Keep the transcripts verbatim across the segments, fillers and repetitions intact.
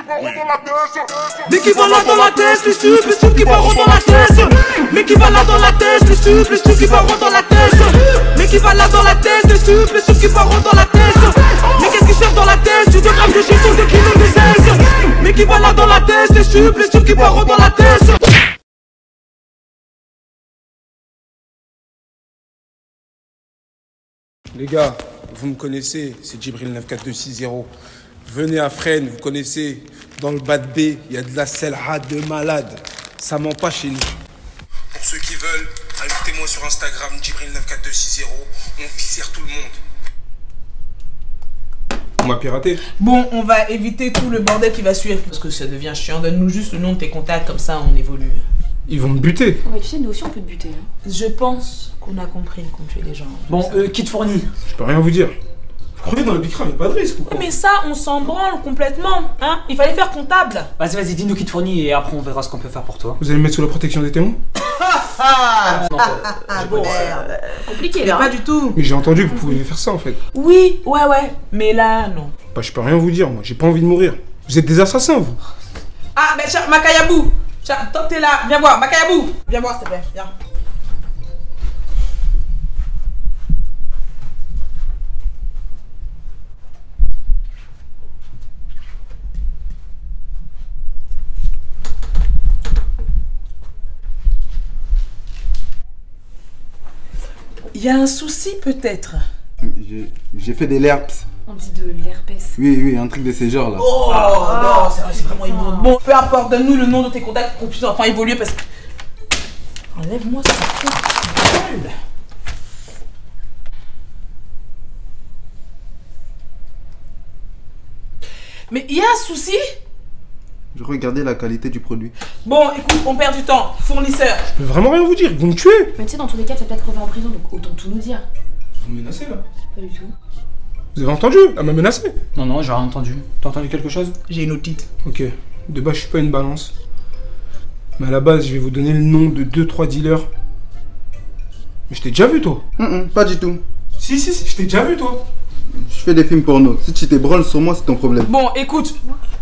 Dès qu'il va là dans la tête, les sucres, les sucres qui barrent dans la tête. Mais qui va là dans la tête, les sucres, les sucres qui barrent dans la tête. Mais qui va là dans la tête, les sucres, les sucres qui barrent dans la tête. Mais qu'est-ce qui cherche dans la tête, tu deux grammes de shit ou deux kilos de seize. Mais qui va là dans la tête, les sucres, les sucres qui barrent dans la tête. Les gars, vous me connaissez, c'est Djibril neuf quatre deux six zéro. Venez à Fresnes, vous connaissez, dans le bas de B, il y a de la selha de malade. Ça ment pas chez nous. Pour ceux qui veulent, ajoutez-moi sur Instagram, Djibril neuf quatre deux six zéro. On pissère tout le monde. On m'a piraté. Bon, on va éviter tout le bordel qui va suivre parce que ça devient chiant. Donne-nous juste le nom de tes contacts, comme ça on évolue. Ils vont me buter. Ouais, tu sais, nous aussi on peut te buter. Hein. Je pense qu'on a compris qu'on tuait des gens. Bon, euh, qui te fournit? Je peux rien vous dire. Vous croyez dans le bicra, il n'y a pas de risque ou quoi? Mais ça, on s'en branle complètement, hein. Il fallait faire comptable. Vas-y, vas-y, dis-nous qui te fournit et après on verra ce qu'on peut faire pour toi. Vous allez me mettre sous la protection des témoins? Ah non, ah bon, euh, compliqué mais là. pas du tout. Mais j'ai entendu que vous pouviez faire ça en fait. Oui, ouais, ouais, mais là, non. Bah je peux rien vous dire, moi, j'ai pas envie de mourir. Vous êtes des assassins, vous. Ah, mais tiens, Makayabou. Tiens, toi t'es là, viens voir, Makayabou. Viens voir, s'il te plaît, viens. Il y a un souci peut-être. J'ai fait des lerps. On dit de l'herpès. Oui, oui, un truc de ces genres là. Oh ah, non, c'est vraiment immonde. Bon, peu importe, donne-nous le nom de tes contacts pour qu'on puisse enfin évoluer parce que... Enlève-moi ça. Gueule. Mais il y a un souci? Je regardais la qualité du produit. Bon, écoute, on perd du temps. Fournisseur. Je peux vraiment rien vous dire, vous me tuez. Mais tu sais, dans tous les cas, tu vas peut-être crever en prison, donc autant tout nous dire. Vous me menacez là? Pas du tout. Vous avez entendu? Elle m'a menacé. Non, non, j'ai rien entendu. T'as entendu quelque chose? J'ai une otite. Ok, de base je suis pas une balance. Mais à la base, je vais vous donner le nom de deux trois dealers. Mais je t'ai déjà vu toi. Mm -mm, pas du tout. Si, si, si, je t'ai déjà vu toi. Je fais des films porno. Si tu t'ébranles sur moi, c'est ton problème. Bon, écoute.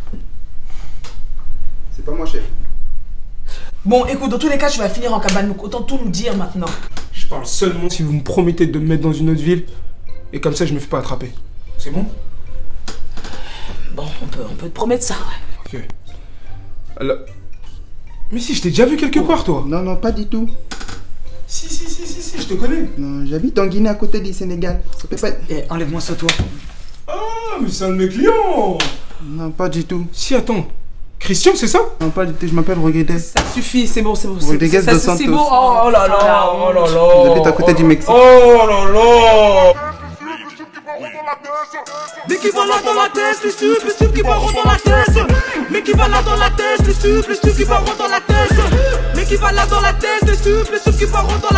C'est pas moi, chef. Bon, écoute, dans tous les cas, tu vas finir en cabane, donc autant tout nous dire maintenant. Je parle seulement si vous me promettez de me mettre dans une autre ville. Et comme ça, je me fais pas attraper. C'est bon? Bon, on peut, on peut te promettre ça, ouais. Ok. Alors... Mais si, je t'ai déjà vu quelque part, toi. Non, non, pas du tout. Si, si, si, si, si, je te connais. Non, j'habite en Guinée à côté du Sénégal. Ça peut pas être... Eh, enlève-moi ça, toi. Ah, mais c'est un de mes clients. Non, pas du tout. Si, attends. Christian, c'est ça? Non, pas du tout, je m'appelle Rodriguez. Ça suffit, c'est bon, c'est bon. Rodriguez c'est dos Santos. bon. Oh, oh là là, oh là là. J'habite à côté du Mexique. Oh là là. Dès qu'il va là dans la tête, les sucres, les sucres qui barrent dans la tête. Mais qui va là dans la tête, les sucres, les sucres qui barrent dans la tête. Mais qui va là dans la tête, les sucres, les sucres qui barrent dans la tête.